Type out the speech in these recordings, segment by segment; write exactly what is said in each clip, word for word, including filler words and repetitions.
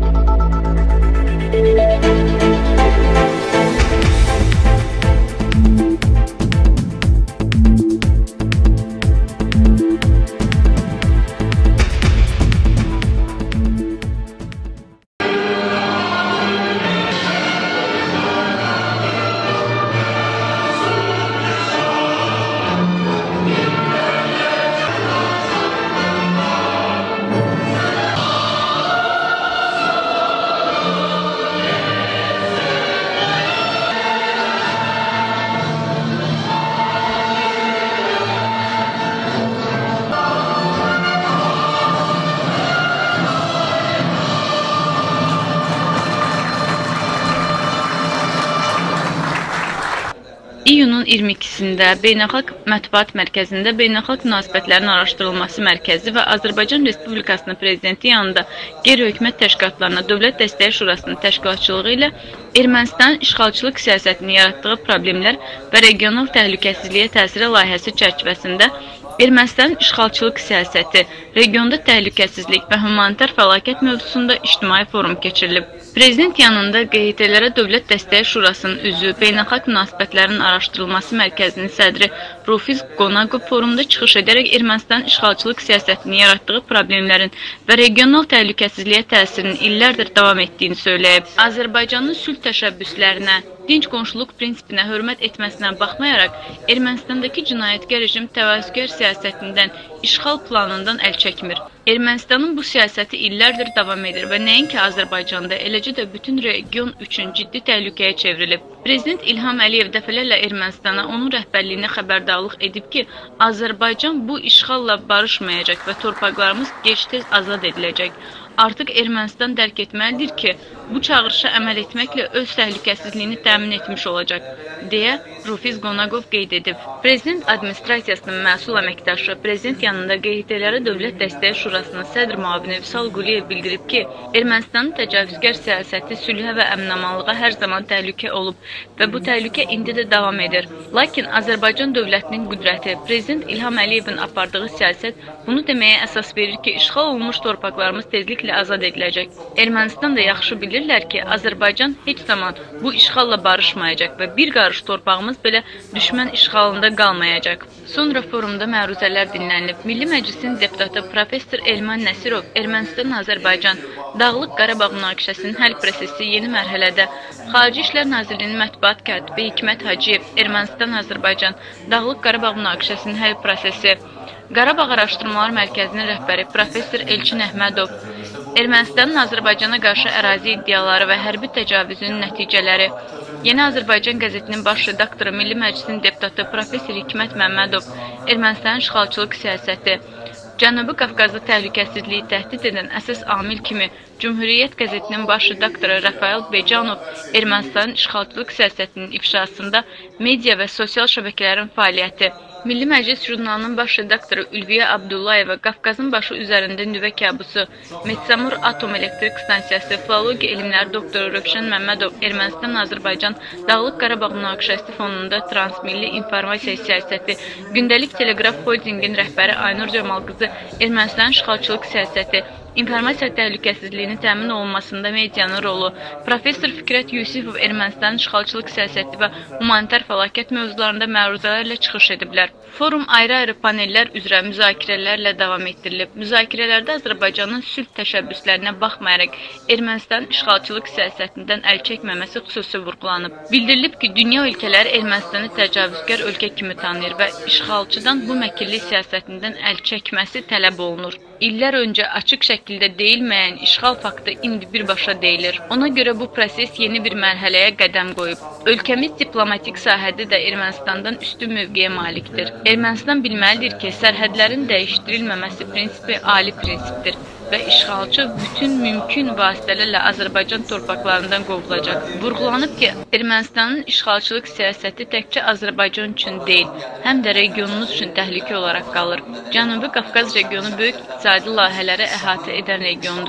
İyunun iyirmi ikisində Beynəlxalq Mətbuat Mərkəzində Beynəlxalq Münasibətlərin Araşdırılması Mərkəzi və Azərbaycan Respublikasının Prezidenti yanında qeyri-hökumət təşkilatlarına Dövlət Dəstəyi Şurasının təşkilatçılığı ilə Ermənistan işğalçılıq siyasətinin yaratdığı problemlər və regional təhlükəsizliyə təsiri layihəsi çərçivəsində Ermənistanın işğalçılıq siyasəti, regionda təhlükəsizlik və humanitar fəlakət mövzusunda ictimai forum keçirilib. Prezident yanında Q H T-lərə Dövlət Dəstəyi Şurasının üzvü, Beynəlxalq Münasibətlərin Araşdırılması Mərkəzinin sədri Rufiz Qonaqov forumda çıxış edərək Ermənistanın işğalçılıq siyasətinin yaratdığı problemlərin və regional təhlükəsizliyə təsirinin illərdir davam etdiyini söyləyib. Azərbaycanın sülh təşəbbüslərinə, dinc qonşuluq prinsipinə hörmət etməsinə baxmayaraq, Ermənistandakı cinayətkar rejim təvazökar siyasətindən, işğal planından əl çəkmir. Ermənistanın bu siyasəti illərdir davam edir və nəinki Azərbaycanda, eləcə də bütün region üçün ciddi təhlükəyə çevrilib. Prezident İlham Əliyev dəfələrlə Ermənistana onun rəhbərliyinə xəbərdarlıq edib ki, Azərbaycan bu işğalla barışmayacaq və torpaqlarımız gec-tez azad ediləcək. Artıq Ermənistan dərk etməlidir ki, bu çağırışa əməl etməklə öz təhlükəsizliyini təmin etmiş olacaq, deyə Rufiz Qonaqov qeyd edib. Prezident administrasiyasının məsul əməkdaşı, prezident yanında Q H T-lərə Dövlət Dəstəyi Şurasının sədr müavini Vüsal Quliyev bildirib ki, Ermənistanın təcavüzkar siyasəti sülhə və əmin-amanlığa hər zaman təhlükə olub və bu təhlükə indi də davam edir. Lakin Azərbaycan dövlətinin qüdrəti, prezident İlham Əliyevin apardığı siyasət bunu deməyə əsas verir ki, işğal olunmuş torpaqlarımız tezliklə azad ediləcək. Ermənistan da yaxşı bilirlər ki, Azərbaycan heç zaman bu işğalla barışmayacaq və bir qarış torpağımız belə düşmən işğalında qalmayacaq. Sonra forumda məruzələr dinlənilib. Milli Məclisin deputatı Professor Elman Nəsirov Ermənistan-Azərbaycan Dağlıq Qarabağ münaqişəsinin həll prosesi yeni mərhələdə, Xarici İşlər Nazirliyinin mətbuat katibi Hikmət Hacıyev Ermənistan-Azərbaycan Dağlıq Qarabağ münaqişəsinin həll prosesi, Qarabağ Araşdırmalar Mərkəzinin rəhbəri Professor Elçin Əhmədov, Ermənistanın Azərbaycana qarşı ərazi iddiaları və hərbi təcavüzünün nəticələri, Yeni Azərbaycan qəzetinin baş redaktoru Milli Məclisin deputatı Professor Hikmət Məmmədov, Ermənistanın işğalçılıq siyasəti, Cənubi Qafqazda təhlükəsizliyi təhdid edən əsas amil kimi Cümhuriyyət qəzetinin baş redaktoru Rafael Becanov Ermənistanın işğalçılıq siyasətinin ifşasında media və sosial şəbəkələrin fəaliyyəti, Milli Məclis jurnalının baş redaktoru Ülviyə Abdullayeva Qafqazın başı üzərində nüvə kabusu, Metsamur Atom Elektrik Stansiyası, Filologiya elmləri doktoru Rövşən Məmmədov Ermənistan-Azərbaycan Dağlıq Qarabağ münaqişəsi fonunda transmilli informasiya siyasəti, Gündəlik Teleqraf Holdingin rəhbəri Aynur Cəmalqızı Ermənistanın işğalçılıq siyasəti, İnformasiya təhlükəsizliyinin təmin olunmasında medianın rolu, Professor Fikrət Yusifov Ermənistanın işğalçılıq siyasəti və humanitar fəlakət mövzularında məruzələrlə çıxış ediblər. Forum ayrı-ayrı panellər üzrə müzakirələrlə davam etdirilib. Müzakirələrdə Azərbaycanın sülh təşəbbüslərinə baxmayaraq Ermənistanın işğalçılıq siyasətindən əl çəkməməsi xüsusi vurğulanıb. Bildirilib ki, dünya ölkələri Ermənistanı təcavüzkar ölkə kimi tanıyır və işğalçıdan bu məkilli siyasətindən əl çəkməsi tələb olunur. İllər öncə açıq şəkildə deyilməyən işğal faktı indi birbaşa deyilir. Ona görə bu proses yeni bir mərhələyə qədəm qoyub. Ölkəmiz diplomatik sahədə də Ermənistandan üstün mövqeyə malikdir. Ermənistan bilməlidir ki, sərhədlərin dəyişdirilməməsi prinsipi ali prinsipdir və işğalçı bütün mümkün vasitələrlə Azərbaycan torpaqlarından qovulacaq. Vurğulanıb ki, Ermənistanın işğalçılıq siyasəti təkcə Azərbaycan üçün deyil, həm də regionumuz üçün təhlükə olaraq qalır. Cənubi Qafqaz regionu böyük iqtisadi layihələri əhatə edən regiondur.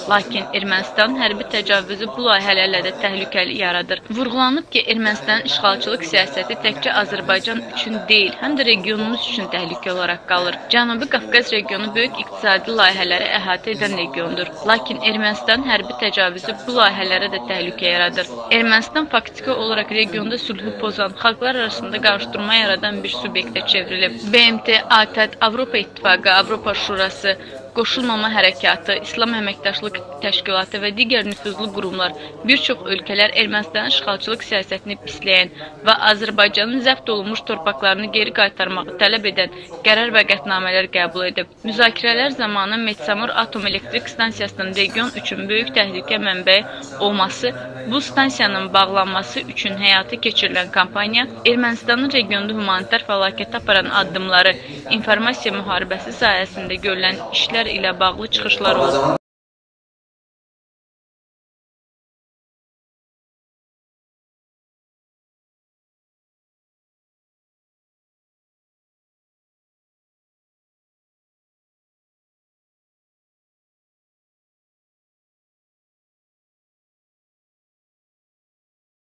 Lakin Ermənistanın hərbi təcavüzü bu layihələrlə də təhlükəli yaradır. Vurğulanıb ki, Ermənistanın işğalçılıq siyasəti təkcə Azərbaycan üçün deyil, həm də regionumuz üçün təhlükə olaraq qalır. Cənubi Qafqaz regionu böyük iqtisadi layihələri əhatə edən regiondur. Lakin Ermənistanın hərbi təcavüzü bu layihələrə də təhlükə yaradır. Ermənistan faktiki olaraq regionda sülhü pozan, xalqlar arasında qarşıdurma yaradan bir subyektə çevrilib. B M T, A T Ə D, Avropa İttifaqı, Avropa Şurası, Qoşulmama Hərəkatı, İslam Əməkdaşlıq Təşkilatı və digər nüfuzlu qurumlar, bir çox ölkələr Ermənistanın işğalçılıq siyasətini pisləyən və Azərbaycanın zəbt olunmuş torpaqlarını geri qaytarmağı tələb edən qərar və qətnamələr qəbul edib. Müzakirələr zamanı Metsamor Atom Elektrik Stansiyasının region üçün böyük təhlükə mənbəyi olması, bu stansiyanın bağlanması üçün həyata keçirilən kampaniya, Ermənistanın regionda humanitar fəlakətə aparan addımları, informasiya müharibəsi sayəsində görülən işlər ilə bağlı çıxışlar oldu.